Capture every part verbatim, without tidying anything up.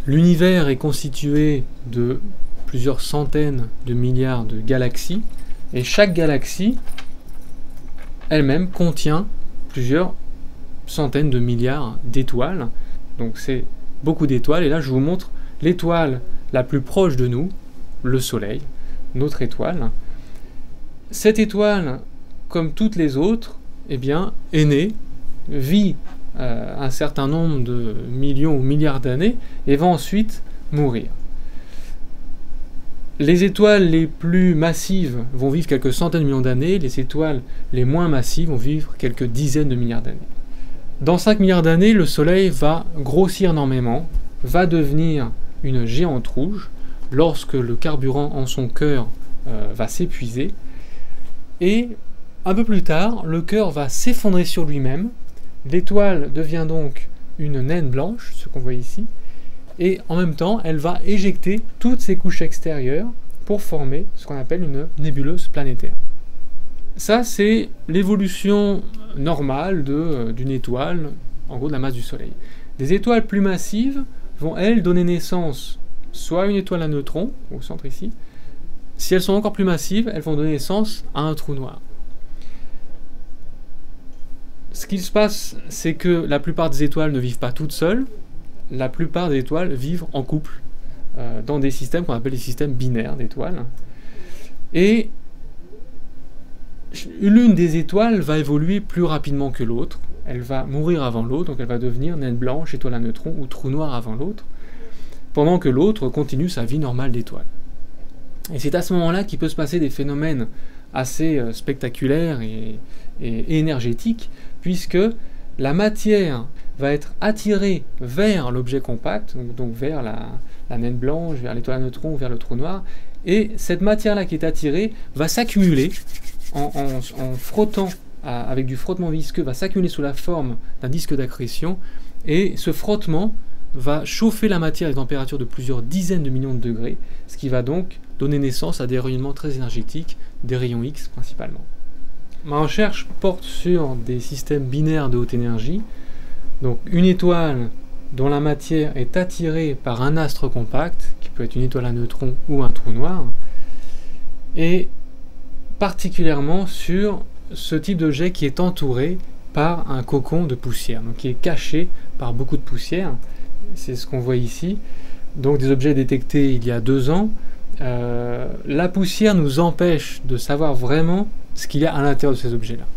L'univers est constitué de plusieurs centaines de milliards de galaxies, et chaque galaxie elle-même contient plusieurs centaines de milliards d'étoiles. Donc c'est beaucoup d'étoiles, et là je vous montre l'étoile la plus proche de nous, le Soleil, notre étoile. Cette étoile, comme toutes les autres, eh bien, est née, vit euh, un certain nombre de millions ou milliards d'années, et va ensuite mourir. Les étoiles les plus massives vont vivre quelques centaines de millions d'années, les étoiles les moins massives vont vivre quelques dizaines de milliards d'années. Dans cinq milliards d'années, le Soleil va grossir énormément, va devenir une géante rouge, lorsque le carburant en son cœur euh, va s'épuiser, et un peu plus tard, le cœur va s'effondrer sur lui-même, l'étoile devient donc une naine blanche, ce qu'on voit ici, et en même temps, elle va éjecter toutes ses couches extérieures pour former ce qu'on appelle une nébuleuse planétaire. Ça, c'est l'évolution normale de, d'une étoile, en gros de la masse du Soleil. Des étoiles plus massives vont, elles, donner naissance soit à une étoile à neutrons, au centre ici. Si elles sont encore plus massives, elles vont donner naissance à un trou noir. Ce qui se passe, c'est que la plupart des étoiles ne vivent pas toutes seules. La plupart des étoiles vivent en couple, euh, dans des systèmes qu'on appelle les systèmes binaires d'étoiles. Et l'une des étoiles va évoluer plus rapidement que l'autre. Elle va mourir avant l'autre, donc elle va devenir naine blanche, étoile à neutrons ou trou noir avant l'autre, pendant que l'autre continue sa vie normale d'étoile. Et c'est à ce moment-là qu'il peut se passer des phénomènes assez euh, spectaculaires et, et, et énergétiques, puisque la matière va être attirée vers l'objet compact, donc, donc vers la, la naine blanche, vers l'étoile à neutrons ou vers le trou noir, et cette matière-là qui est attirée va s'accumuler en, en, en frottant, à, avec du frottement visqueux, va s'accumuler sous la forme d'un disque d'accrétion, et ce frottement va chauffer la matière à des températures de plusieurs dizaines de millions de degrés, ce qui va donc donner naissance à des rayonnements très énergétiques, des rayons X principalement. Ma recherche porte sur des systèmes binaires de haute énergie, donc une étoile dont la matière est attirée par un astre compact, qui peut être une étoile à neutrons ou un trou noir, et particulièrement sur ce type d'objet qui est entouré par un cocon de poussière, donc qui est caché par beaucoup de poussière. C'est ce qu'on voit ici. Donc des objets détectés il y a deux ans. Euh, la poussière nous empêche de savoir vraiment ce qu'il y a à l'intérieur de ces objets-là.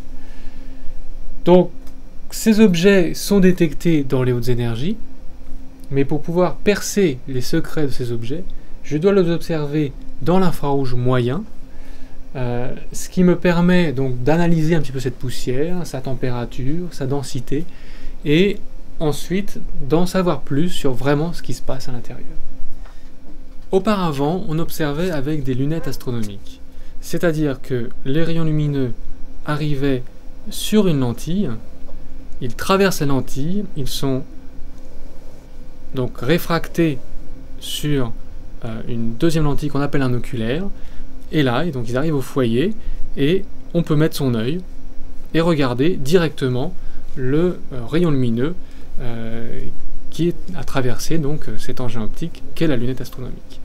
Donc ces objets sont détectés dans les hautes énergies, mais pour pouvoir percer les secrets de ces objets, je dois les observer dans l'infrarouge moyen, euh, ce qui me permet donc d'analyser un petit peu cette poussière, sa température, sa densité, et ensuite d'en savoir plus sur vraiment ce qui se passe à l'intérieur. Auparavant, on observait avec des lunettes astronomiques, c'est-à-dire que les rayons lumineux arrivaient sur une lentille, ils traversent la lentille, ils sont donc réfractés sur euh, une deuxième lentille qu'on appelle un oculaire, et là, et donc ils arrivent au foyer, et on peut mettre son œil et regarder directement le euh, rayon lumineux euh, qui est à traverser donc cet engin optique qu'est la lunette astronomique.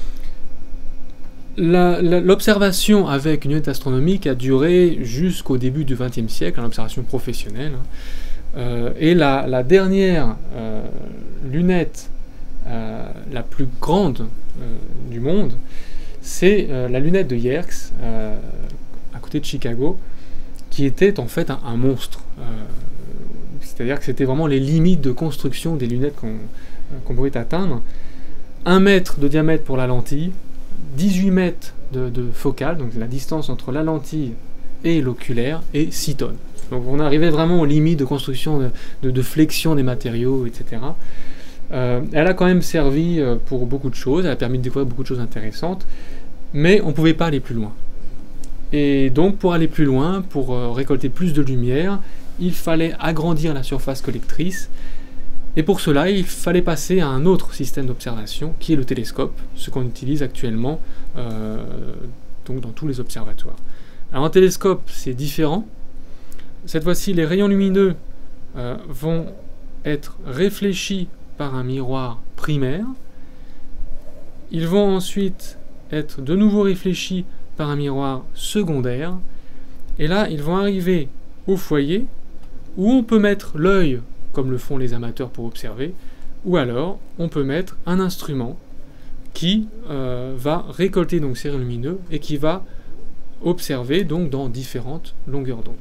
L'observation avec une lunette astronomique a duré jusqu'au début du vingtième siècle, une observation professionnelle, euh, et la, la dernière euh, lunette euh, la plus grande euh, du monde, c'est euh, la lunette de Yerkes, euh, à côté de Chicago, qui était en fait un, un monstre. Euh, C'est-à-dire que c'était vraiment les limites de construction des lunettes qu'on qu'on pouvait atteindre. un mètre de diamètre pour la lentille, dix-huit mètres de, de focale, donc la distance entre la lentille et l'oculaire, et six tonnes. Donc on arrivait vraiment aux limites de construction, de, de, de flexion des matériaux, et cetera. Euh, elle a quand même servi pour beaucoup de choses, elle a permis de découvrir beaucoup de choses intéressantes, mais on ne pouvait pas aller plus loin. Et donc pour aller plus loin, pour euh, récolter plus de lumière, il fallait agrandir la surface collectrice, et pour cela, il fallait passer à un autre système d'observation, qui est le télescope, ce qu'on utilise actuellement euh, donc dans tous les observatoires. Alors un télescope, c'est différent. Cette fois-ci, les rayons lumineux euh, vont être réfléchis par un miroir primaire. Ils vont ensuite être de nouveau réfléchis par un miroir secondaire. Et là, ils vont arriver au foyer, où on peut mettre l'œil, comme le font les amateurs pour observer, ou alors on peut mettre un instrument qui euh, va récolter donc ces rayons lumineux et qui va observer donc dans différentes longueurs d'onde.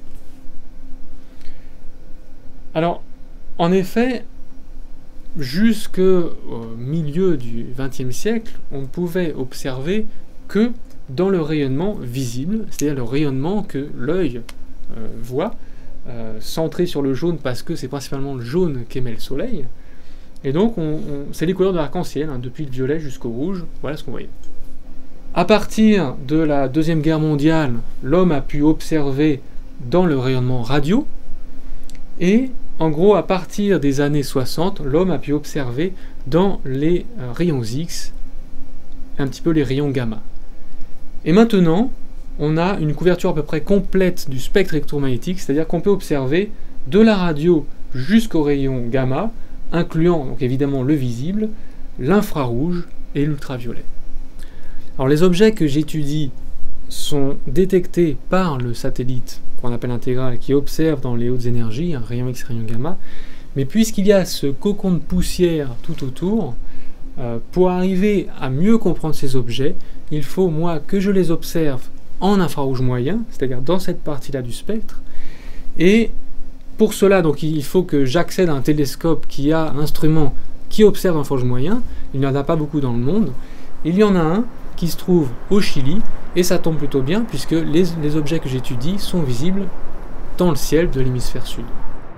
Alors, en effet, jusqu'au milieu du vingtième siècle, on ne pouvait observer que dans le rayonnement visible, c'est-à-dire le rayonnement que l'œil euh, voit, euh, centré sur le jaune parce que c'est principalement le jaune qu'émet le soleil. Et donc, on, on, c'est les couleurs de l'arc-en-ciel, hein, depuis le violet jusqu'au rouge, voilà ce qu'on voyait. À partir de la Deuxième Guerre mondiale, l'homme a pu observer dans le rayonnement radio, et en gros, à partir des années soixante, l'homme a pu observer dans les euh, rayons X, un petit peu les rayons gamma. Et maintenant, on a une couverture à peu près complète du spectre électromagnétique, c'est-à-dire qu'on peut observer de la radio jusqu'aux rayons gamma, incluant donc évidemment le visible, l'infrarouge et l'ultraviolet. Alors les objets que j'étudie sont détectés par le satellite qu'on appelle intégral, qui observe dans les hautes énergies, un rayon X, rayon gamma, mais puisqu'il y a ce cocon de poussière tout autour, euh, pour arriver à mieux comprendre ces objets, il faut, moi, que je les observe en infrarouge moyen, c'est-à-dire dans cette partie-là du spectre, et pour cela, donc, il faut que j'accède à un télescope qui a un instrument qui observe en infrarouge moyen. Il n'y en a pas beaucoup dans le monde. Il y en a un qui se trouve au Chili, et ça tombe plutôt bien, puisque les, les objets que j'étudie sont visibles dans le ciel de l'hémisphère sud.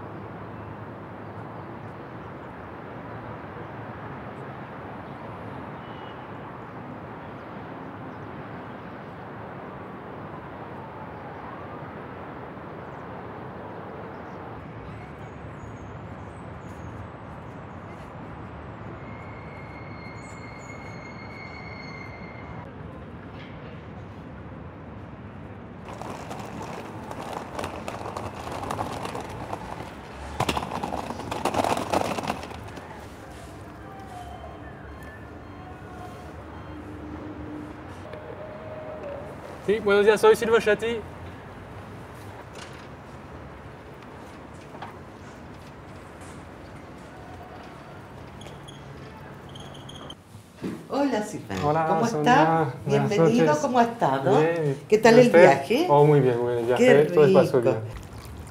Sí, buenos días, soy Silva Chati. Hola Silvana, Hola, ¿cómo Sonia. está? Bienvenido, noches. ¿cómo ha estado? Bien. ¿Qué tal el ¿Usted? viaje? Oh, muy bien, muy bien. El viaje, Qué todo se pasó rico. bien.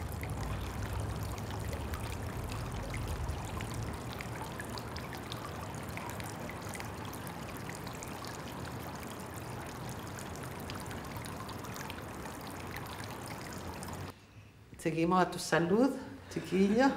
Seguimos a tu salud, chiquillo.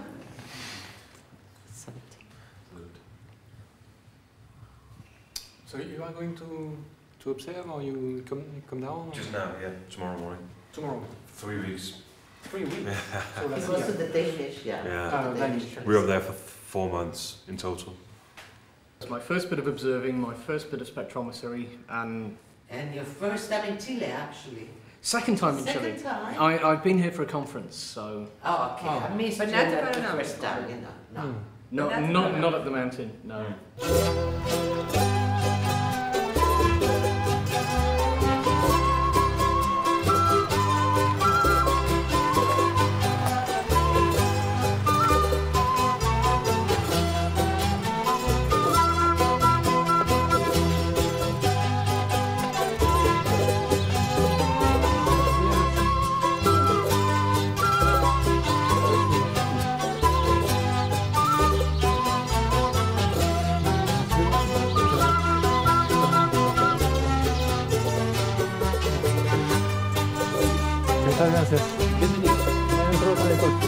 So you are going to to observe, or you come come down? Just now, yeah, tomorrow morning. Tomorrow. Three weeks. Three weeks. So He that's goes to it. the Danish, yeah. Yeah. Ah, The Danish. We were up there for four months in total. It's my first bit of observing, my first bit of spectrometry, and And your first time in Chile, actually. second time in Second Chile. time? I, I've been here for a conference, so Oh, okay. Oh. I missed But you not that to the Paranal. first time, you know. No. Hmm. no, that's not not- not at the mountain. No. Muchas gracias. Bienvenido. Dentro de cualquier-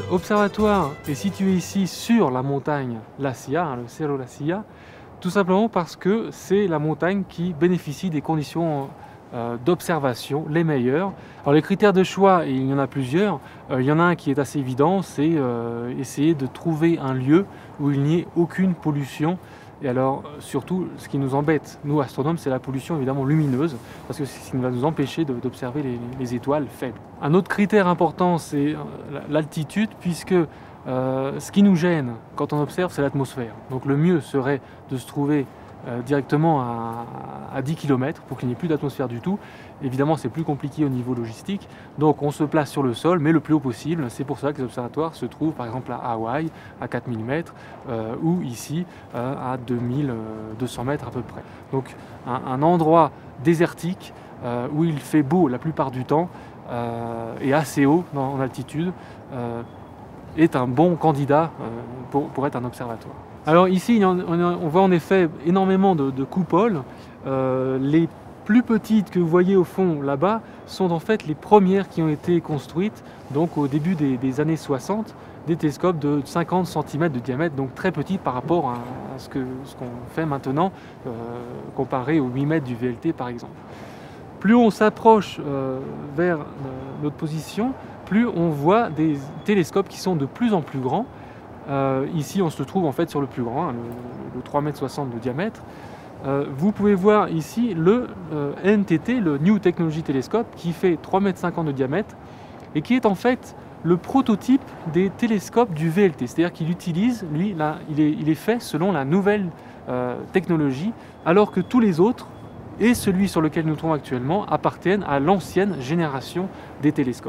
observatoire est situé ici sur la montagne La Silla, hein, le Cerro La Silla, tout simplement parce que c'est la montagne qui bénéficie des conditions euh, d'observation les meilleures. Alors les critères de choix, il y en a plusieurs. Euh, il y en a un qui est assez évident, c'est euh, essayer de trouver un lieu où il n'y ait aucune pollution. Et alors, surtout, ce qui nous embête, nous astronomes, c'est la pollution évidemment lumineuse, parce que c'est ce qui va nous empêcher d'observer les, les étoiles faibles. Un autre critère important, c'est l'altitude, puisque euh, ce qui nous gêne quand on observe, c'est l'atmosphère. Donc le mieux serait de se trouver euh, directement à, à dix kilomètres pour qu'il n'y ait plus d'atmosphère du tout. Évidemment, c'est plus compliqué au niveau logistique, donc on se place sur le sol, mais le plus haut possible. C'est pour ça que les observatoires se trouvent par exemple à Hawaï, à quatre mille mètres, euh, ou ici euh, à deux mille deux cents mètres à peu près. Donc un, un endroit désertique euh, où il fait beau la plupart du temps euh, et assez haut dans, en altitude euh, est un bon candidat euh, pour, pour être un observatoire. Alors ici, on voit en effet énormément de, de coupoles. Euh, les plus petites que vous voyez au fond là-bas sont en fait les premières qui ont été construites donc au début des, des années soixante, des télescopes de cinquante centimètres de diamètre, donc très petits par rapport à, à ce qu'on ce qu'on fait maintenant, euh, comparé aux huit mètres du V L T par exemple. Plus on s'approche euh, vers euh, notre position, plus on voit des télescopes qui sont de plus en plus grands. Euh, ici on se trouve en fait sur le plus grand, hein, le, le trois mètres soixante de diamètre. Euh, vous pouvez voir ici le euh, N T T, le New Technology Telescope, qui fait trois mètres cinquante de diamètre et qui est en fait le prototype des télescopes du V L T. C'est-à-dire qu'il utilise, lui, là, il, est, il est fait selon la nouvelle euh, technologie, alors que tous les autres, et celui sur lequel nous nous trouvons actuellement, appartiennent à l'ancienne génération des télescopes.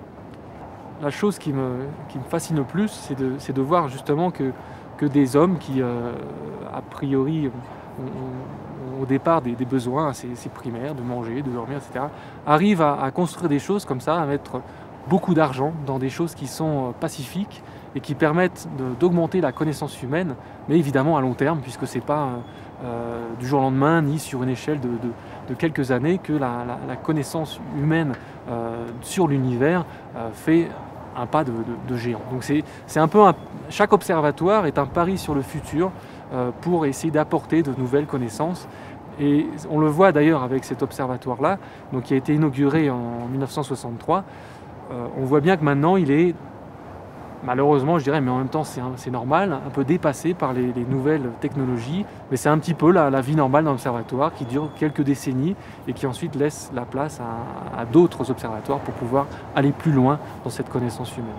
La chose qui me, qui me fascine le plus, c'est de, c'est de voir justement que, que des hommes qui, euh, a priori, ont, ont au départ des, des besoins assez, assez primaires, de manger, de dormir, et cetera, arrivent à, à construire des choses comme ça, à mettre beaucoup d'argent dans des choses qui sont pacifiques et qui permettent d'augmenter la connaissance humaine, mais évidemment à long terme, puisque ce n'est pas euh, du jour au lendemain, ni sur une échelle de, de, de quelques années, que la, la, la connaissance humaine euh, sur l'univers euh, fait un pas de, de, de géant. Donc c'est un peu un, chaque observatoire est un pari sur le futur euh, pour essayer d'apporter de nouvelles connaissances. Et on le voit d'ailleurs avec cet observatoire-là, donc qui a été inauguré en mille neuf cent soixante-trois. Euh, on voit bien que maintenant il est, malheureusement je dirais, mais en même temps c'est normal, un peu dépassé par les, les nouvelles technologies. Mais c'est un petit peu la, la vie normale d'un observatoire qui dure quelques décennies et qui ensuite laisse la place à, à d'autres observatoires pour pouvoir aller plus loin dans cette connaissance humaine.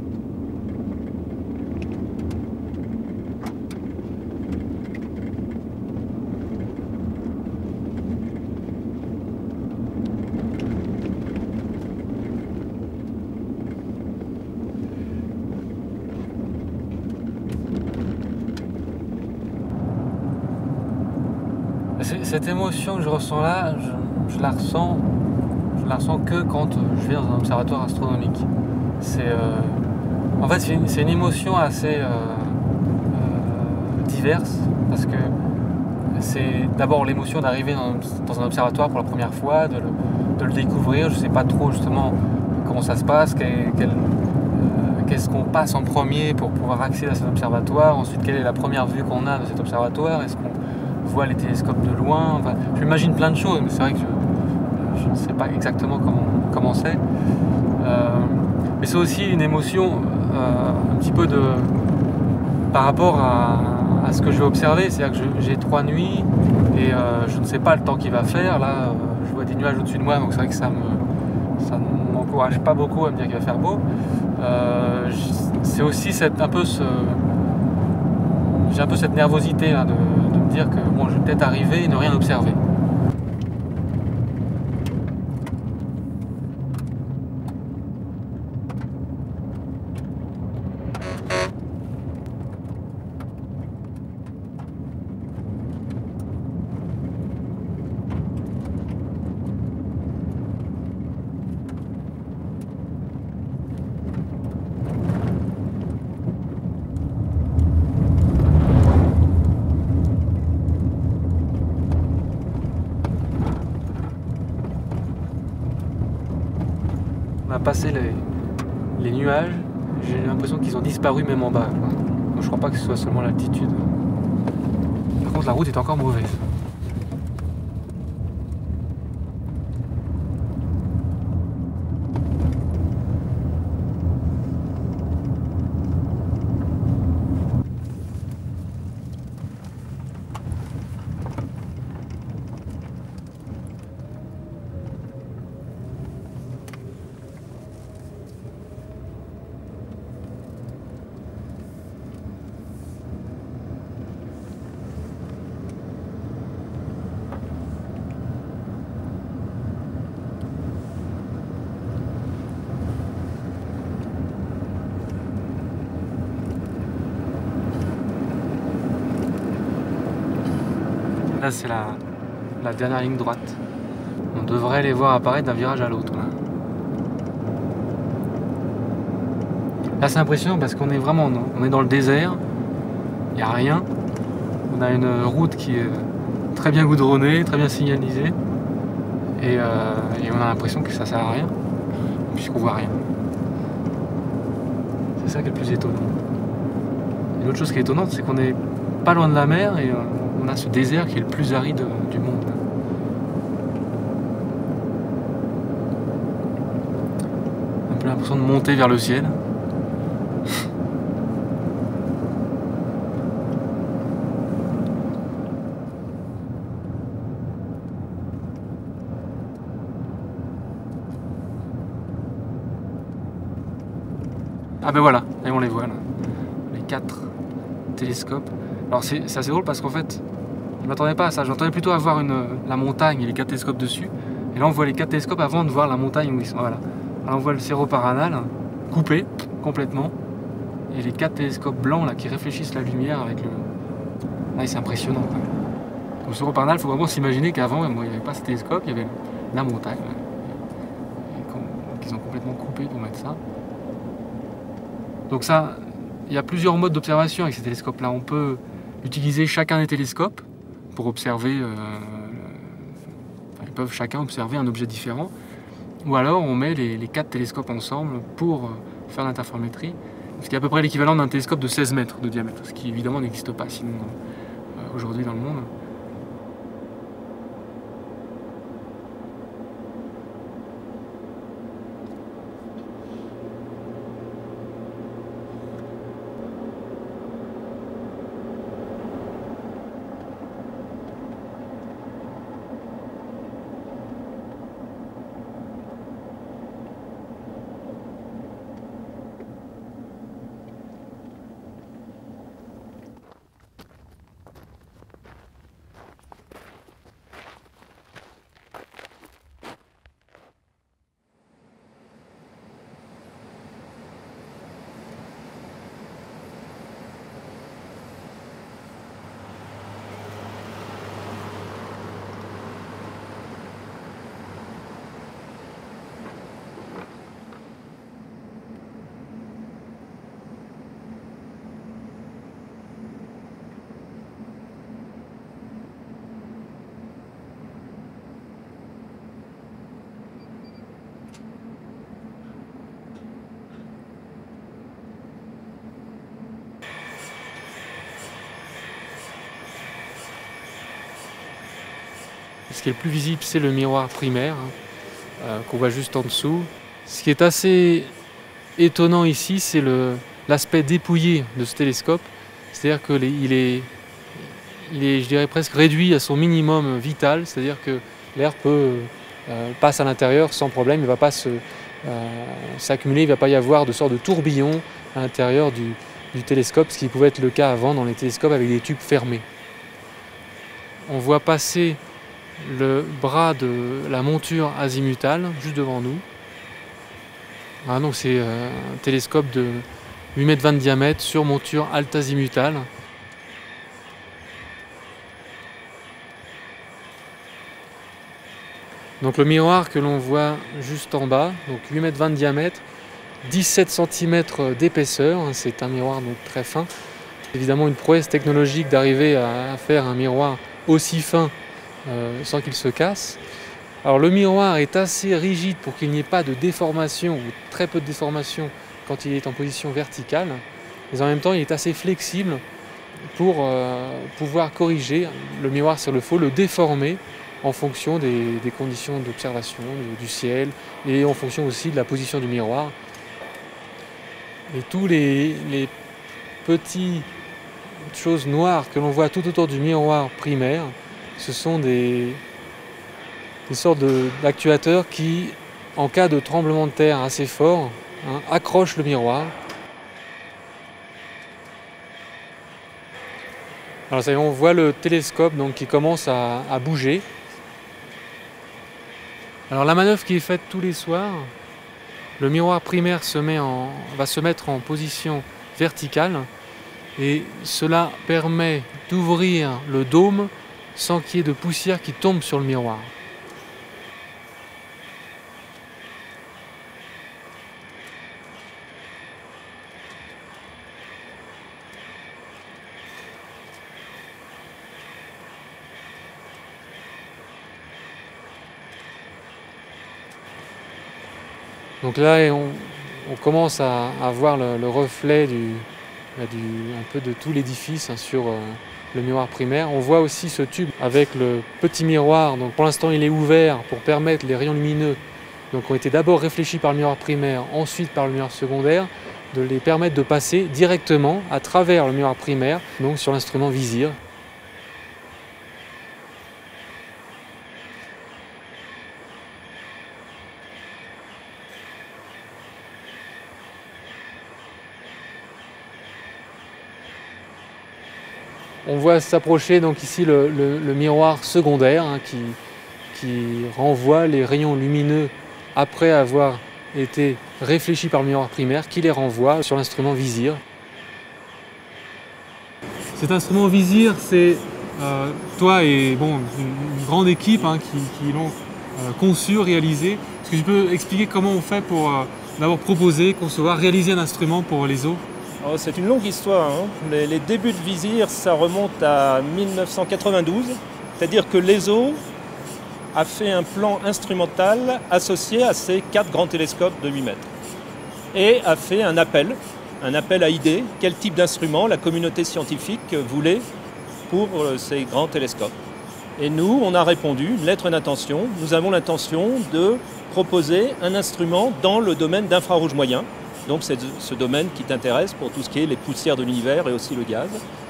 Cette émotion que je ressens là, je, je la ressens, je la ressens que quand je vais dans un observatoire astronomique. C'est, euh, en fait, c'est une, une émotion assez euh, euh, diverse, parce que c'est d'abord l'émotion d'arriver dans, dans un observatoire pour la première fois, de le, de le découvrir. Je ne sais pas trop justement comment ça se passe, quel, quel, euh, qu'est-ce qu'on passe en premier pour pouvoir accéder à cet observatoire. Ensuite, quelle est la première vue qu'on a de cet observatoire? Est-ce qu'on voit les télescopes de loin? Enfin, je m'imagine plein de choses, mais c'est vrai que je, je ne sais pas exactement comment comment c'est. Euh, mais c'est aussi une émotion euh, un petit peu de par rapport à, à ce que je vais observer. C'est-à-dire que j'ai trois nuits et euh, je ne sais pas le temps qu'il va faire. Là, euh, je vois des nuages au-dessus de moi, donc c'est vrai que ça me ça ne m'encourage pas beaucoup à me dire qu'il va faire beau. Euh, c'est aussi cette, un peu ce j'ai un peu cette nervosité là, de, de me dire que bon, je vais peut-être arriver et ne rien observer. On a passé les, les nuages j'ai l'impression qu'ils ont disparu même en bas. Donc, je crois pas que ce soit seulement l'altitude. Par contre, la route est encore mauvaise. Là, c'est la, la dernière ligne droite. On devrait les voir apparaître d'un virage à l'autre. Là, là c'est impressionnant parce qu'on est vraiment on est dans le désert. Il n'y a rien. On a une route qui est très bien goudronnée, très bien signalisée. Et, euh, et on a l'impression que ça sert à rien, puisqu'on voit rien. C'est ça qui est le plus étonnant. Et l'autre chose qui est étonnante, c'est qu'on est pas loin de la mer et euh, on a ce désert qui est le plus aride du monde. Un peu l'impression de monter vers le ciel. Ah ben voilà, et on les voit là, les quatre télescopes. Alors c'est assez drôle parce qu'en fait, je ne m'attendais pas à ça, je m'attendais plutôt à voir une, la montagne et les quatre télescopes dessus. Et là on voit les quatre télescopes avant de voir la montagne où ils sont. Voilà. Alors on voit le Cerro Paranal coupé complètement. Et les quatre télescopes blancs là qui réfléchissent la lumière avec le... Là c'est impressionnant quand même. Donc le Cerro Paranal, il faut vraiment s'imaginer qu'avant il n'y avait pas ce télescope, il y avait la montagne. Et qu'ils ont complètement coupé pour mettre ça. Donc ça, il y a plusieurs modes d'observation avec ces télescopes-là. On peut utiliser chacun des télescopes pour observer, euh, enfin, ils peuvent chacun observer un objet différent. Ou alors on met les, les quatre télescopes ensemble pour faire l'interférométrie, ce qui est à peu près l'équivalent d'un télescope de seize mètres de diamètre, ce qui évidemment n'existe pas sinon euh, aujourd'hui dans le monde. Ce qui est le plus visible, c'est le miroir primaire, hein, euh, qu'on voit juste en dessous. Ce qui est assez étonnant ici, c'est l'aspect dépouillé de ce télescope. C'est-à-dire qu'il est, il est, je dirais, presque réduit à son minimum vital. C'est-à-dire que l'air peut euh, passe à l'intérieur sans problème, il ne va pas s'accumuler, euh, il ne va pas y avoir de sorte de tourbillon à l'intérieur du, du télescope, ce qui pouvait être le cas avant dans les télescopes avec des tubes fermés. On voit passer le bras de la monture azimutale juste devant nous. Ah, donc c'est euh, un télescope de huit mètres vingt de diamètre sur monture alt azimutale. Donc le miroir que l'on voit juste en bas, donc huit mètres vingt de diamètre, dix-sept centimètres d'épaisseur, hein, c'est un miroir donc très fin. C'est évidemment une prouesse technologique d'arriver à faire un miroir aussi fin Euh, sans qu'il se casse. Alors le miroir est assez rigide pour qu'il n'y ait pas de déformation ou très peu de déformation quand il est en position verticale, mais en même temps il est assez flexible pour euh, pouvoir corriger le miroir sur le faux, le déformer en fonction des, des conditions d'observation, du ciel, et en fonction aussi de la position du miroir. Et tous les, les petites choses noires que l'on voit tout autour du miroir primaire, ce sont des, des sortes de, d'actuateurs qui, en cas de tremblement de terre assez fort, hein, accrochent le miroir. Alors ça y est, on voit le télescope donc, qui commence à, à bouger. Alors la manœuvre qui est faite tous les soirs, le miroir primaire se met en, va se mettre en position verticale et cela permet d'ouvrir le dôme sans qu'il y ait de poussière qui tombe sur le miroir. Donc là, on, on commence à, à voir le, le reflet du, du, un peu de tout l'édifice hein, sur euh, le miroir primaire. On voit aussi ce tube avec le petit miroir. Donc pour l'instant, il est ouvert pour permettre les rayons lumineux, donc qui ont été d'abord réfléchis par le miroir primaire, ensuite par le miroir secondaire, de les permettre de passer directement à travers le miroir primaire, donc sur l'instrument visir. On voit s'approcher donc ici le, le, le miroir secondaire hein, qui, qui renvoie les rayons lumineux après avoir été réfléchis par le miroir primaire, qui les renvoie sur l'instrument visir. Cet instrument visir, c'est euh, toi et bon, une, une grande équipe hein, qui, qui l'ont euh, conçu, réalisé. Est-ce que tu peux expliquer comment on fait pour euh, d'abord proposer, concevoir, réaliser un instrument pour les eaux? Oh, c'est une longue histoire. Hein. Les, les débuts de Visir, ça remonte à mille neuf cent quatre-vingt-douze. C'est-à-dire que l'E S O a fait un plan instrumental associé à ces quatre grands télescopes de huit mètres. Et a fait un appel, un appel à idées, quel type d'instrument la communauté scientifique voulait pour ces grands télescopes. Et nous, on a répondu, une lettre d'intention. Nous avons l'intention de proposer un instrument dans le domaine d'infrarouge moyen. Donc c'est ce domaine qui t'intéresse pour tout ce qui est les poussières de l'univers et aussi le gaz.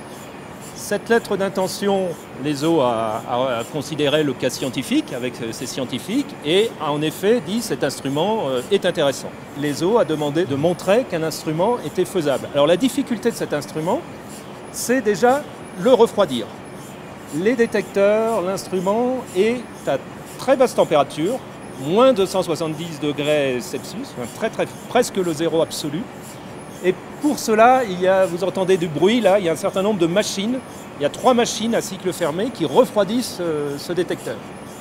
Cette lettre d'intention, l'E S O a, a, a considéré le cas scientifique avec ses scientifiques et a en effet dit que cet instrument est intéressant. L'E S O a demandé de montrer qu'un instrument était faisable. Alors la difficulté de cet instrument, c'est déjà le refroidir. Les détecteurs, l'instrument est à très basse température, moins deux cent soixante-dix degrés Celsius, très, très, presque le zéro absolu. Et pour cela, il y a, vous entendez du bruit, là, il y a un certain nombre de machines. Il y a trois machines à cycle fermé qui refroidissent euh, ce détecteur.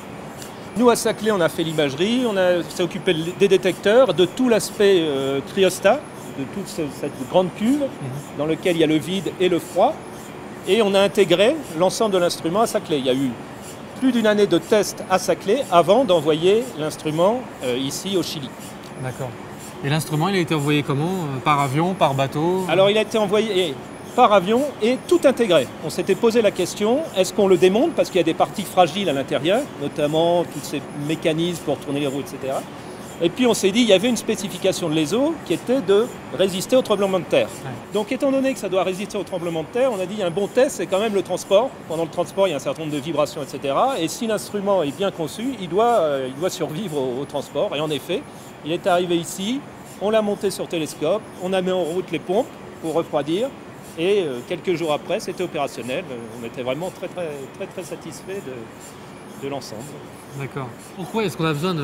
Nous, à Saclay, on a fait l'imagerie, on s'est occupé des détecteurs, de tout l'aspect euh, cryostat, de toute ce, cette grande cuve mmh. dans laquelle il y a le vide et le froid. Et on a intégré l'ensemble de l'instrument à Saclay. Il y a eu plus d'une année de tests à Saclay avant d'envoyer l'instrument euh, ici au Chili. D'accord. Et l'instrument, il a été envoyé comment? Par avion, par bateau? Alors il a été envoyé par avion et tout intégré. On s'était posé la question, est-ce qu'on le démonte parce qu'il y a des parties fragiles à l'intérieur, notamment tous ces mécanismes pour tourner les roues, et cetera. Et puis on s'est dit, il y avait une spécification de l'E S O qui était de résister au tremblement de terre. Ouais. Donc étant donné que ça doit résister au tremblement de terre, on a dit, il y a un bon test, c'est quand même le transport. Pendant le transport, il y a un certain nombre de vibrations, et cetera. Et si l'instrument est bien conçu, il doit, euh, il doit survivre au, au transport. Et en effet, il est arrivé ici, on l'a monté sur télescope, on a mis en route les pompes pour refroidir. Et euh, quelques jours après, c'était opérationnel. On était vraiment très très très très satisfaits de, de l'ensemble. D'accord. Pourquoi est-ce qu'on a besoin de,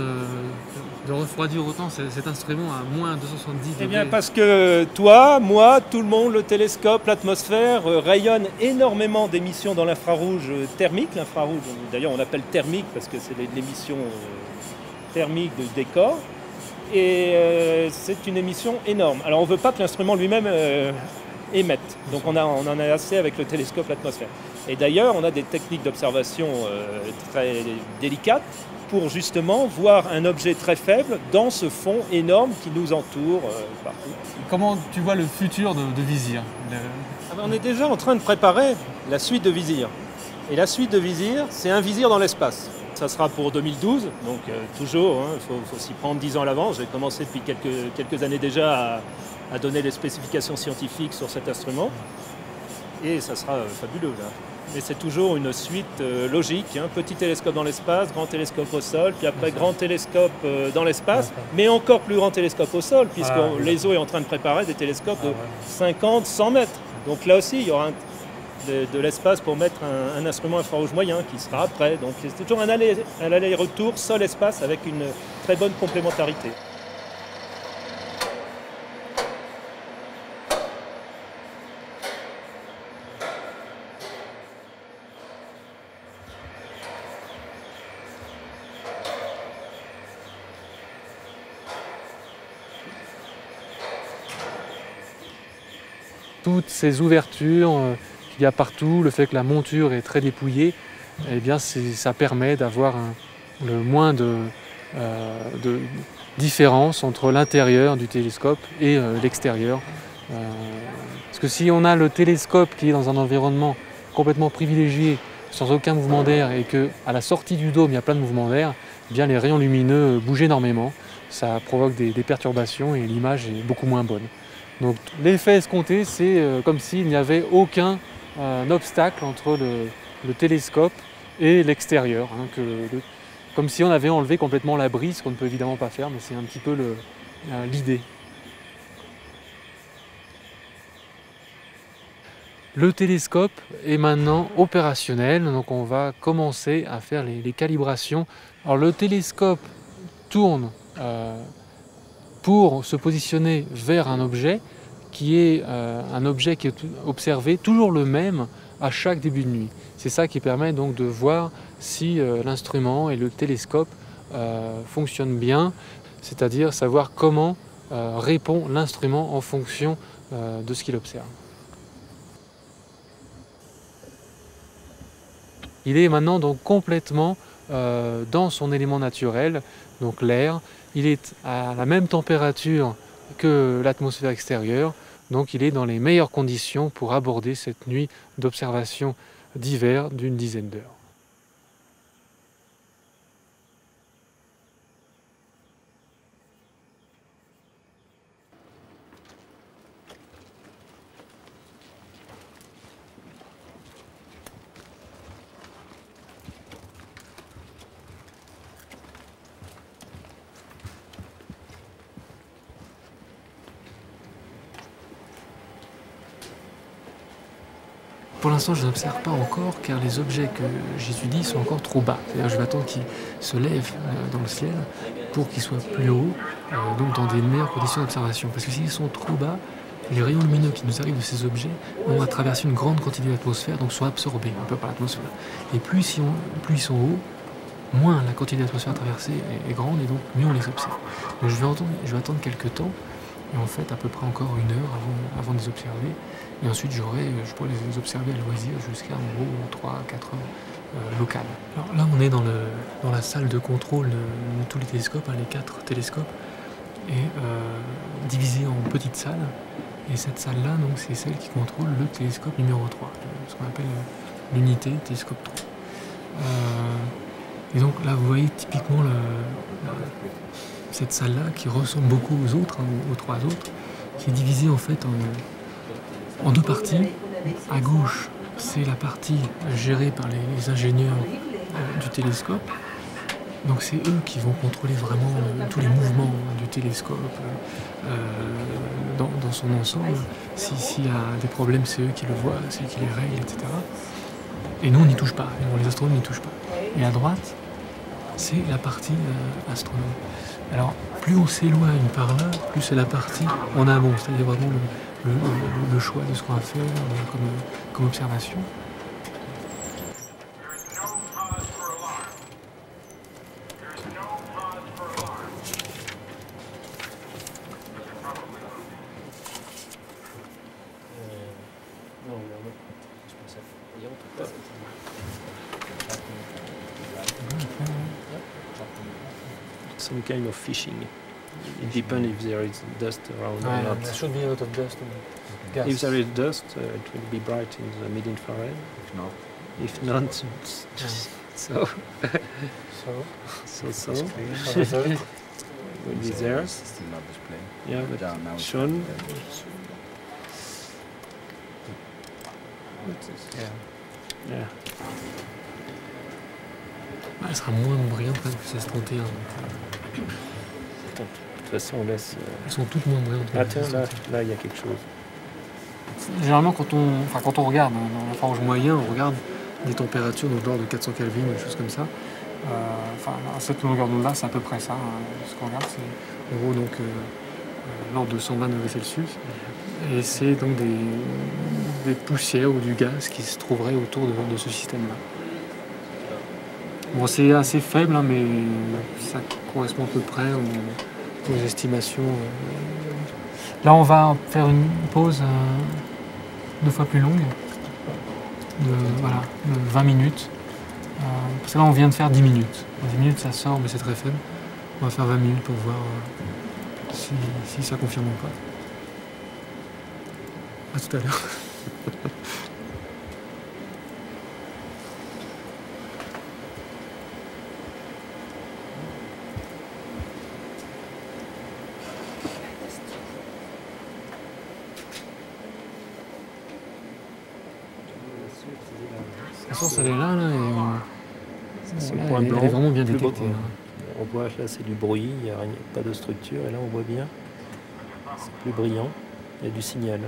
de refroidir autant cet instrument à moins deux cent soixante-dix degrés? Eh bien parce que toi, moi, tout le monde, le télescope, l'atmosphère euh, rayonne énormément d'émissions dans l'infrarouge thermique. L'infrarouge, d'ailleurs on l'appelle thermique parce que c'est l'émission euh, thermique du décor. Et euh, c'est une émission énorme. Alors on ne veut pas que l'instrument lui-même euh, émette. Donc on, a, on en a assez avec le télescope, l'atmosphère. Et d'ailleurs, on a des techniques d'observation euh, très délicates pour justement voir un objet très faible dans ce fond énorme qui nous entoure euh, partout. Comment tu vois le futur de, de Vizir? Le... Ah ben, on est déjà en train de préparer la suite de Vizir. Et la suite de Vizir, c'est un Vizir dans l'espace. Ça sera pour deux mille douze, donc euh, toujours, il hein, faut, faut s'y prendre dix ans à l'avance. J'ai commencé depuis quelques, quelques années déjà à, à donner les spécifications scientifiques sur cet instrument. Et ça sera euh, fabuleux là. Mais c'est toujours une suite euh, logique, hein. Petit télescope dans l'espace, grand télescope au sol, puis après grand télescope euh, dans l'espace, mais encore plus grand télescope au sol, puisque ah, oui. l'E S O est en train de préparer des télescopes ah, de ouais. cinquante, cent mètres. Donc là aussi, il y aura un, de, de l'espace pour mettre un, un instrument infrarouge moyen qui sera après. Donc c'est toujours un aller, un aller-retour sol-espace avec une très bonne complémentarité. Toutes ces ouvertures euh, qu'il y a partout, le fait que la monture est très dépouillée, eh bien ça permet d'avoir le moins de, euh, de différence entre l'intérieur du télescope et euh, l'extérieur. Euh, parce que si on a le télescope qui est dans un environnement complètement privilégié, sans aucun mouvement d'air, et qu'à la sortie du dôme il y a plein de mouvements d'air, eh bien les rayons lumineux bougent énormément, ça provoque des, des perturbations et l'image est beaucoup moins bonne. Donc l'effet escompté, c'est euh, comme s'il n'y avait aucun euh, obstacle entre le, le télescope et l'extérieur, hein, que le, comme si on avait enlevé complètement la brise, qu'on ne peut évidemment pas faire, mais c'est un petit peu le, euh, l'idée. Le télescope est maintenant opérationnel, donc on va commencer à faire les, les calibrations. Alors le télescope tourne euh, pour se positionner vers un objet qui est euh, un objet qui est observé toujours le même à chaque début de nuit. C'est ça qui permet donc de voir si euh, l'instrument et le télescope euh, fonctionnent bien, c'est-à-dire savoir comment euh, répond l'instrument en fonction euh, de ce qu'il observe. Il est maintenant donc complètement euh, dans son élément naturel, donc l'air. Il est à la même température que l'atmosphère extérieure, donc il est dans les meilleures conditions pour aborder cette nuit d'observation d'hiver d'une dizaine d'heures. Pour l'instant, je n'observe pas encore car les objets que j'étudie sont encore trop bas. C'est-à-dire, je vais attendre qu'ils se lèvent dans le ciel pour qu'ils soient plus hauts, euh, donc dans des meilleures conditions d'observation. Parce que s'ils sont trop bas, les rayons lumineux qui nous arrivent de ces objets vont traverser une grande quantité d'atmosphère, donc sont absorbés un peu par l'atmosphère. Et plus ils, sont, plus ils sont hauts, moins la quantité d'atmosphère traversée est, est grande et donc mieux on les observe. Donc je vais, attendre, je vais attendre quelques temps, et en fait à peu près encore une heure avant, avant de les observer. Et ensuite, j'aurai, je pourrais les observer à loisir jusqu'à en gros trois à quatre heures euh, locales. Alors là, on est dans, le, dans la salle de contrôle de, de tous les télescopes, hein, les quatre télescopes, et euh, divisés en petites salles. Et cette salle-là, donc, c'est celle qui contrôle le télescope numéro trois, ce qu'on appelle l'unité télescope trois. Euh, et donc là, vous voyez typiquement le, le, cette salle-là qui ressemble beaucoup aux autres, hein, aux trois autres, qui est divisée en fait en en deux parties. À gauche, c'est la partie gérée par les, les ingénieurs euh, du télescope. Donc c'est eux qui vont contrôler vraiment euh, tous les mouvements du télescope euh, dans, dans son ensemble. S'il si y a des problèmes, c'est eux qui le voient, c'est eux qui les règlent, et cetera. Et nous, on n'y touche pas. Les astronomes n'y touchent pas. Et à droite, c'est la partie euh, astronome. Alors, plus on s'éloigne par là, plus c'est la partie en amont, c'est-à-dire vraiment le Le, le, le choix de ce qu'on va faire comme, comme observation. some kind of fishing. It depends if there is dust around or not. there should be a lot of dust. If there is dust, uh, it will be bright in the mid-infrared. If not, If not, it's just so, So, so, so, so result. will be there. It's still not displayed. Yeah, but Yeah, now it's shown. Yeah. Yeah. Elle sera moins brillante quand même que ces trente et un. De toute façon, on laisse. euh, Elles sont toutes moins brillantes. Ah tiens, là, là, il y a quelque chose. Généralement, quand on, enfin, quand on regarde hein, dans l'infrarouge moyen, on regarde des températures donc, de l'ordre de quatre cents Kelvin, des choses comme ça. Euh, enfin, à cette longueur d'onde-là, c'est à peu près ça. Hein. Ce qu'on regarde, c'est en gros donc euh, euh, l'ordre de cent vingt degrés Celsius. Et c'est donc des, des poussières ou du gaz qui se trouveraient autour de, de ce système-là. Bon, c'est assez faible, hein, mais ça correspond à peu près aux, aux estimations. euh. Là, on va faire une pause euh, deux fois plus longue, de, voilà, de vingt minutes. Euh, parce que là, on vient de faire dix minutes. dix minutes, ça sort, mais c'est très faible. On va faire vingt minutes pour voir euh, si, si ça confirme ou pas. À tout à l'heure. La source, elle est là, là, et euh, C'est là, le point elle, est- blanc, elle est vraiment bien plus détectée. beau. Là. On voit là, c'est du bruit, il n'y a rien- pas de structure, et là, on voit bien. C'est plus brillant, il y a du signal.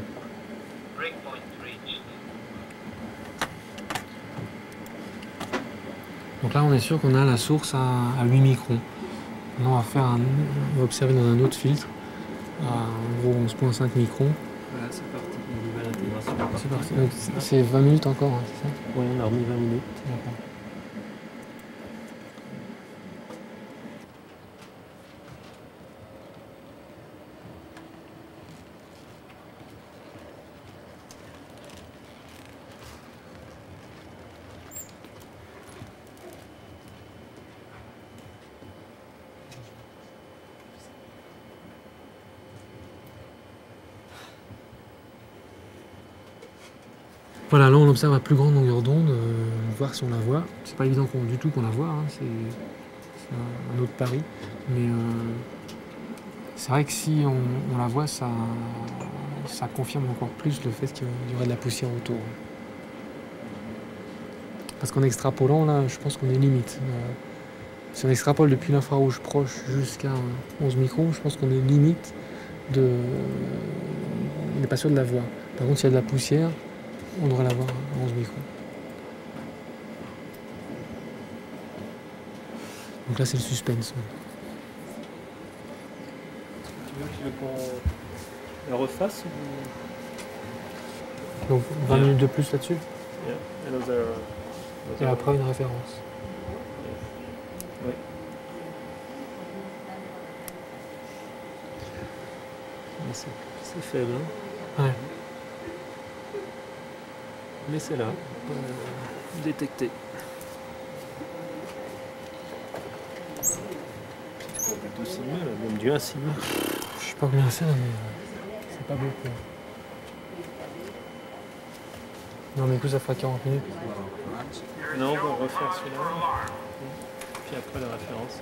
Donc là, on est sûr qu'on a la source à, à huit microns. Maintenant, on va, faire un, on va observer dans un autre filtre, à en gros onze virgule cinq microns. Voilà, c'est parti, une nouvelle intégration. C'est parti. Donc, c'est- c'est vingt minutes encore, hein, c'est ça? Oui, on a remis vingt minutes. D'accord. Voilà, là on observe à plus grande longueur d'onde, euh, voir si on la voit. C'est pas évident qu'on- du tout qu'on la voit, hein, c'est c'est un, un autre pari. Mais euh, c'est vrai que si on, on la voit, ça, ça confirme encore plus le fait qu'il y aurait de la poussière autour. Parce qu'en extrapolant, là, je pense qu'on est limite. Euh, si on extrapole depuis l'infrarouge proche jusqu'à onze microns, je pense qu'on est limite de. On n'est pas sûr de la voir. Par contre, s'il y a de la poussière, on devrait l'avoir à onze microns. Donc là, c'est le suspense. Tu veux, tu veux qu'on la refasse ou... Donc vingt minutes de plus là-dessus, Yeah, another, et après une référence. Oui. Mais c'est c'est faible, hein. Ouais. Mais c'est là, euh, détecté. Deux signes, là, même du un signe. Je sais pas combien c'est, mais euh, c'est pas beaucoup. Non, mais du coup, ça fera quarante minutes. Non, on va refaire celui-là. Puis après la référence.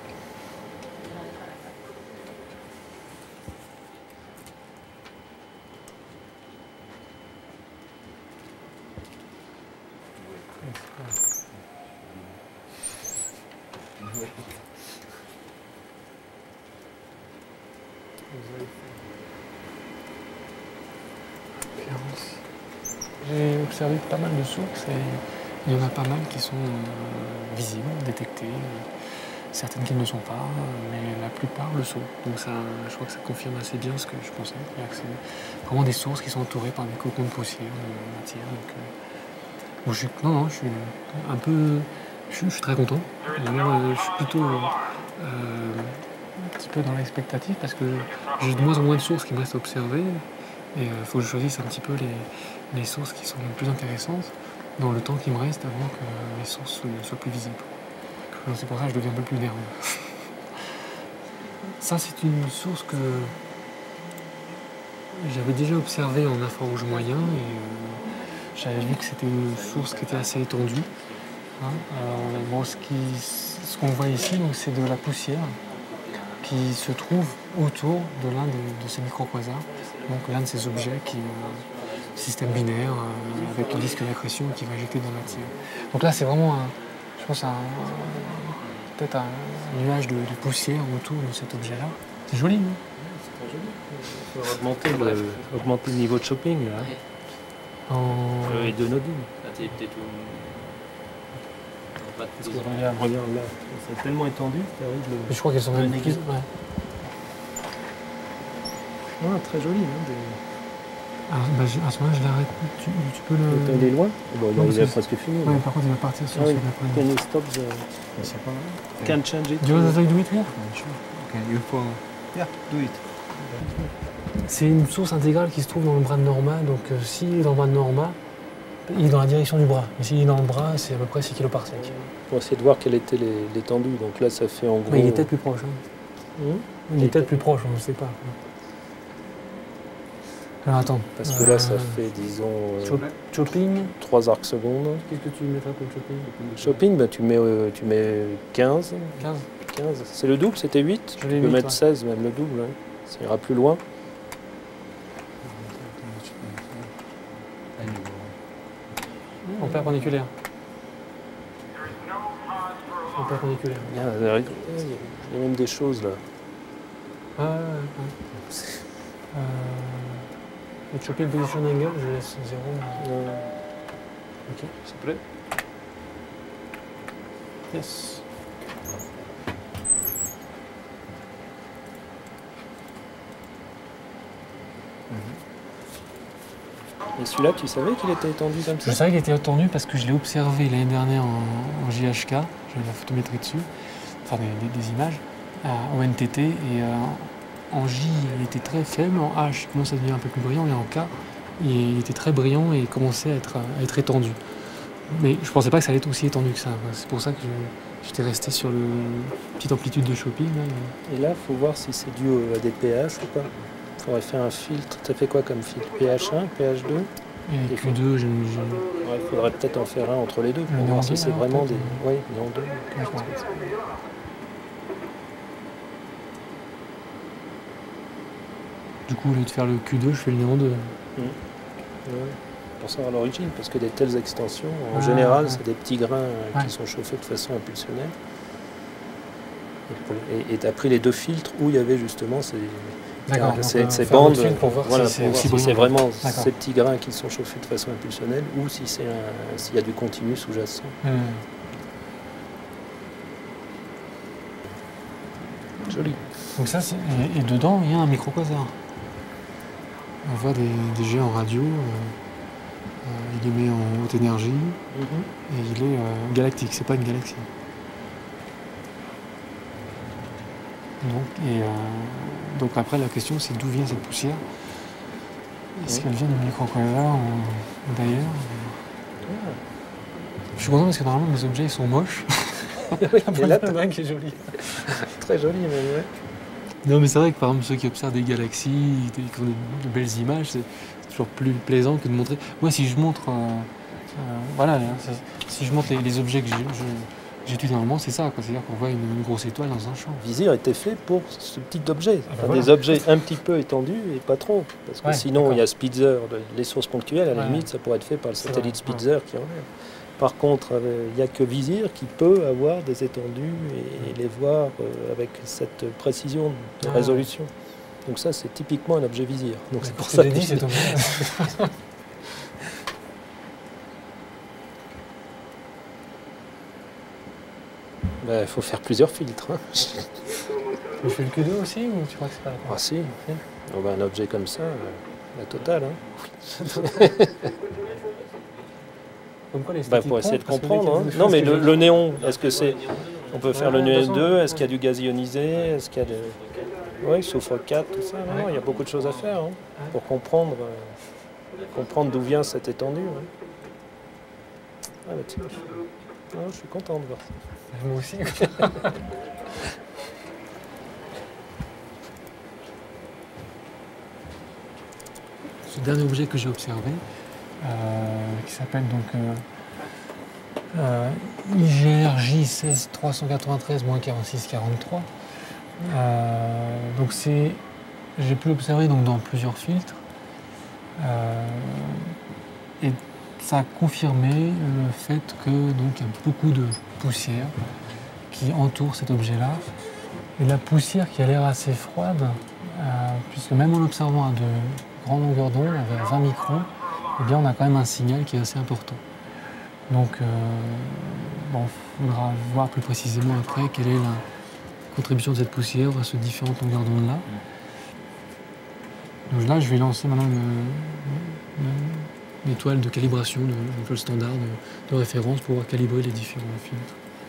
J'ai observé pas mal de sources et il y en a pas mal qui sont euh, visibles, détectées, certaines qui ne le sont pas, mais la plupart le sont. Donc ça, je crois que ça confirme assez bien ce que je pensais. C'est-à-dire que c'est vraiment des sources qui sont entourées par des cocons de poussière, de matière. Donc, euh, bon, je suis, non, non, je suis un peu, je suis, je suis très content. D'ailleurs, euh, je suis plutôt euh, un petit peu dans l'expectative parce que j'ai de moins en moins de sources qui me restent à observer. Et il euh, faut que je choisisse un petit peu les, les sources qui sont les plus intéressantes dans le temps qui me reste avant que les sources soient, soient plus visibles. Donc c'est pour ça que je deviens un peu plus nerveux. Ça, c'est une source que j'avais déjà observée en infrarouge moyen et euh, j'avais vu que c'était une source qui était assez étendue. Hein. Alors, bon, ce qui, ce qu'on voit ici, donc, c'est de la poussière qui se trouve autour de l'un de, de ces micro-quasars, donc l'un de ces objets qui euh, système binaire euh, avec le disque d'accrétion qui va injecter de la matière. Donc là, c'est vraiment, un, je pense, un, peut-être un nuage de, de poussière autour de cet objet-là. C'est joli, non? C'est très joli. Il faut augmenter le, augmenter le niveau de shopping là, En... euh, et de nodule. Parce que regarde, regarde là, c'est tellement étendu, c'est terrible. Je crois qu'elles sont même plus. Ouais. Ouais, très joli. Hein, des... Alors, bah, je- à ce moment-là, je l'arrête. Tu, tu peux le. Il est loin. Bon, Non, il est c'est- presque fini. Ouais, par contre, il va partir sur Ah oui. celui d'après. Can you stop the... C'est pas mal. Can change it? Do you want to do it here? Okay, you follow. Yeah, do it. C'est une source intégrale qui se trouve dans le bras de Norma. Donc, euh, s'il est dans le bras de Norma, il est dans la direction du bras. Mais s'il est dans le bras, c'est à peu près six kilos par sec. Pour essayer de voir quelle était les- l'étendue. Donc là, ça fait en gros... Mais il est peut-être plus proche. Hein. Hum Il est peut-être plus proche, on ne sait pas. Alors attends. Parce que là, ça Euh, fait, disons, euh, chop- Chopping. trois arcs secondes. Qu'est-ce que tu mettrais pour le chopping? Shopping, ben, tu, mets, euh, tu mets quinze. quinze. quinze. C'est le double, c'était huit. Je Tu l'ai peux huit, mettre ouais. seize, même le double. Hein. Ça ira plus loin. En perpendiculaire. En perpendiculaire. Il y a, il y a même des choses là. Ah, ouais, ouais, ouais. Euh, le chopping position angle, je laisse zéro. mais- Euh, Ok. S'il te plaît. Yes. Et celui-là, tu savais qu'il était étendu comme ça? Je savais qu'il était étendu parce que je l'ai observé l'année dernière en, en J H K. J'avais la photométrie dessus, enfin des, des- des images, à- au N T T. Et euh, en J, il était très faible. En H, il commence à devenir un peu plus brillant. Et en K, il était très brillant et il commençait à être, à être étendu. Mais je pensais pas que ça allait être aussi étendu que ça. C'est pour ça que je- j'étais resté sur le petite amplitude de shopping. Là, et- Et là, il faut voir si c'est dû au- à des pH ou pas. Il faudrait faire un filtre. Tu as fait quoi comme filtre? pH un, pH deux? Et Il Q deux, j'ai j'ai- Ouais, il faudrait peut-être en faire un entre les deux pour Le voir néant si deux, c'est alors, vraiment des... peut-être, Oui, néant deux. D'accord. Du coup, au lieu de faire le Q deux, je fais le néant deux. Ouais. Pour savoir l'origine, parce que des telles extensions, en Ah, général, ouais. c'est des petits grains euh, Ouais. qui sont chauffés de façon impulsionnelle. Et tu as pris les deux filtres où il y avait justement ces, D'accord, car- donc, ces, euh, ces faire un bandes, autre filtre pour voir voilà, si c'est pour voir aussi si c'est brillant. vraiment D'accord. ces petits grains qui sont chauffés de façon impulsionnelle ou si c'est un- s'il y a du continu sous-jacent. Hmm. Joli. Donc ça, c'est- et, et dedans, il y a un micro-quasar. On voit des, des jets en radio. euh, euh, il émet en haute énergie et il est euh, galactique. C'est pas une galaxie. Donc, et, euh, donc après, la question, c'est d'où vient cette poussière? Est-ce Oui. qu'elle vient du micro-quasar ou, ou d'ailleurs? Je suis content parce que normalement, mes objets ils sont moches. Et là, Le bain qui est joli. très joli même, ouais. Non, mais c'est vrai que par exemple, ceux qui observent des galaxies, des- qui ont de, de belles images, c'est c'est toujours plus plaisant que de montrer. Moi, si je montre. euh, euh, voilà, hein, c'est- si je montre les, les objets que j'ai- je- j'étudie normalement, c'est ça, quoi. C'est-à-dire qu'on voit une, une grosse étoile dans un champ. Visir était fait pour ce type d'objet. bah Enfin, voilà. Des objets un petit peu étendus et pas trop. Parce que Ouais, sinon, d'accord. il y a Spitzer, le- les sources ponctuelles, à la Ouais. limite, ça pourrait être fait par le C'est satellite vrai, ouais. Spitzer qui enlève. Par contre, euh, il n'y a que Visir qui peut avoir des étendues et, et les voir euh, avec cette précision de Ah, résolution. Donc ça, c'est typiquement un objet Visir. Donc c'est pour Ce ça que que j'ai dit, je- c'est objet. Ben, il faut faire plusieurs filtres. hein. Je fais le Q deux aussi ou tu crois que c'est pas la peine? Ah si, on va un objet comme ça, euh, la totale. Hein. Comme quoi, les Bah, statiques pour essayer de comptent, parce que comprendre. dès hein. qu'il y a Non, des mais choses le, que le néon, est-ce que c'est. On peut faire Ouais, le néon attention, deux, est-ce ouais. qu'il y a du gaz ionisé, est-ce qu'il y a de. Oui, soufre quatre, tout ça. Non, Ouais. il y a beaucoup de choses à faire hein, pour comprendre, euh, comprendre d'où vient cette étendue. hein. Ah, bah, tiens, je suis... non, je suis content de voir ça. je- Moi aussi. ce dernier objet que j'ai observé, euh, qui s'appelle donc euh, euh, I G R J seize trois cent quatre-vingt-treize quarante-six quarante-trois. Euh, donc c'est, j'ai pu l'observer donc dans plusieurs filtres, euh, et ça a confirmé le fait que donc il y a beaucoup de poussière qui entoure cet objet-là, et la poussière qui a l'air assez froide, euh, puisque même en observant à de grandes longueurs d'onde, vers vingt microns, eh bien on a quand même un signal qui est assez important. Donc euh, bon, il faudra voir plus précisément après quelle est la contribution de cette poussière à ces différentes longueurs d'onde là. Donc là je vais lancer maintenant une étoile de calibration, une étoile standard de, de référence pour pouvoir calibrer les différents filtres.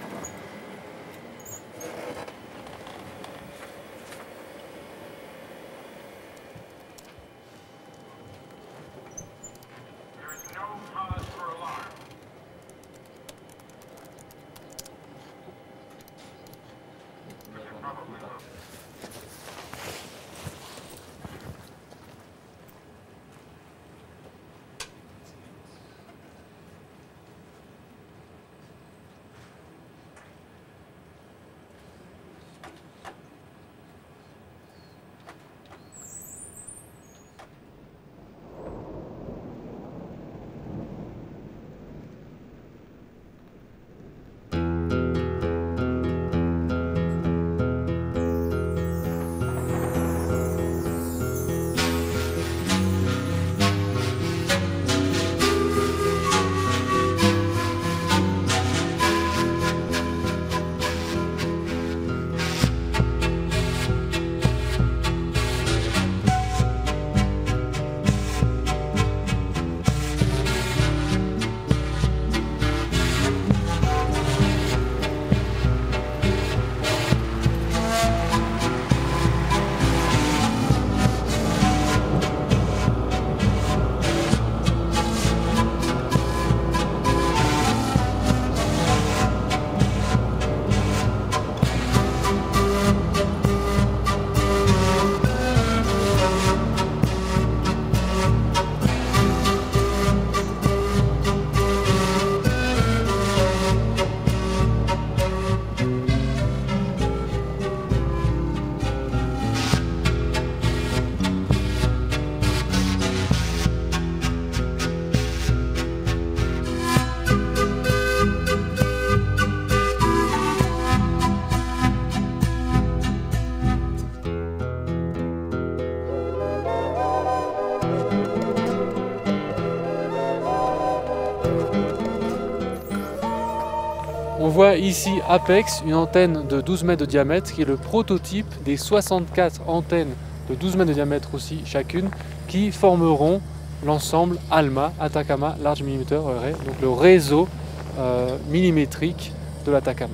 On voit ici Apex, une antenne de douze mètres de diamètre qui est le prototype des soixante-quatre antennes de douze mètres de diamètre aussi chacune qui formeront l'ensemble ALMA, Atacama Large Millimeter Array, donc le réseau euh, millimétrique de l'Atacama.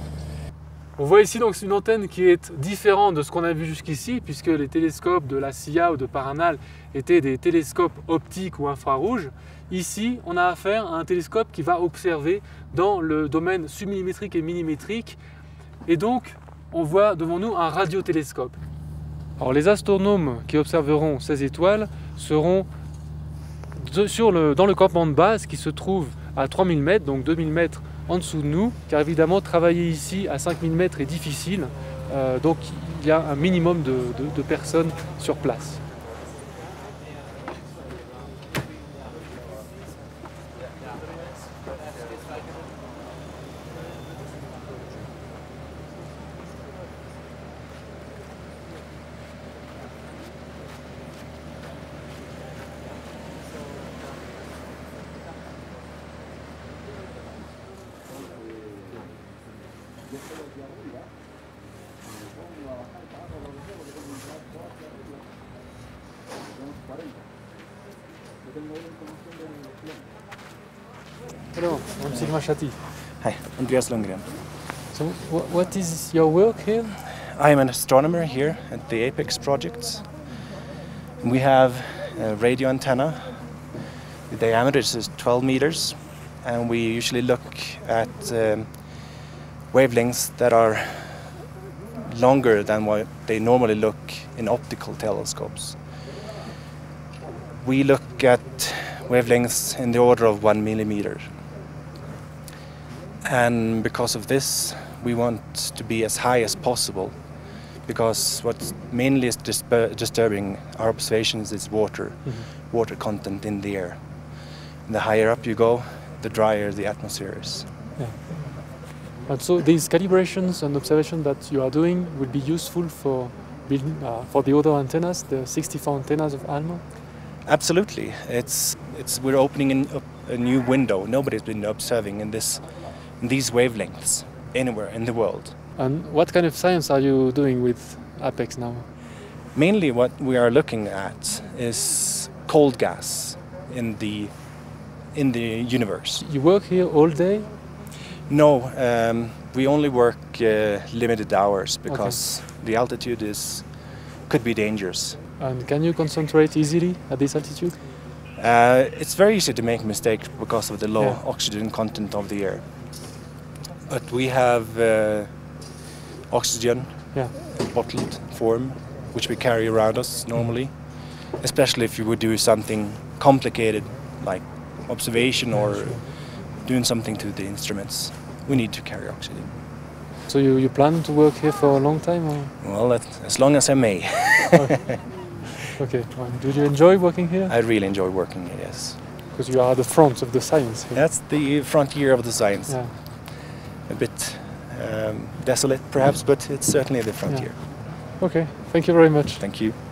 On voit ici donc une antenne qui est différente de ce qu'on a vu jusqu'ici, puisque les télescopes de la C I A ou de Paranal étaient des télescopes optiques ou infrarouges. Ici, on a affaire à un télescope qui va observer dans le domaine submillimétrique et millimétrique, et donc on voit devant nous un radiotélescope. Alors les astronomes qui observeront ces étoiles seront de, sur le, dans le campement de base qui se trouve à trois mille mètres, donc deux mille mètres en dessous de nous, car évidemment travailler ici à cinq mille mètres est difficile, euh, donc il y a un minimum de, de, de personnes sur place. Hello, I'm Sigma Shati. Hi, Andreas Lundgren. So, wh what is your work here? I am an astronomer here at the Apex project. We have a radio antenna. The diameter is twelve meters, and we usually look at um, wavelengths that are longer than what they normally look in optical telescopes. we look at wavelengths in the order of one millimeter. And because of this, we want to be as high as possible, because what mainly is disp- disturbing our observations is water, mm-hmm. water content in the air. And the higher up you go, the drier the atmosphere is. Yeah. And so these calibrations and observations that you are doing will be useful for building, uh, for the other antennas, the sixty-four antennas of ALMA? Absolutely. It's it's we're opening in, up a new window. Nobody's been observing in this in these wavelengths anywhere in the world. And what kind of science are you doing with APEX now? Mainly what we are looking at is cold gas in the in the universe. You work here all day? No, um, we only work uh, limited hours because okay. the altitude is could be dangerous. And can you concentrate easily at this altitude? Uh, it's very easy to make mistakes because of the low yeah. oxygen content of the air. But we have uh, oxygen yeah. in bottled form, which we carry around us normally, mm. especially if you would do something complicated like observation or sure. doing something to the instruments. We need to carry oxygen. So you, you plan to work here for a long time? Or? Well, that, as long as I may. Okay. Okay. Well, do you enjoy working here? I really enjoy working here, yes. Because you are at the front of the science here. That's the frontier of the science. Yeah. A bit um, desolate, perhaps, but it's certainly the frontier. Yeah. Okay. Thank you very much. Thank you.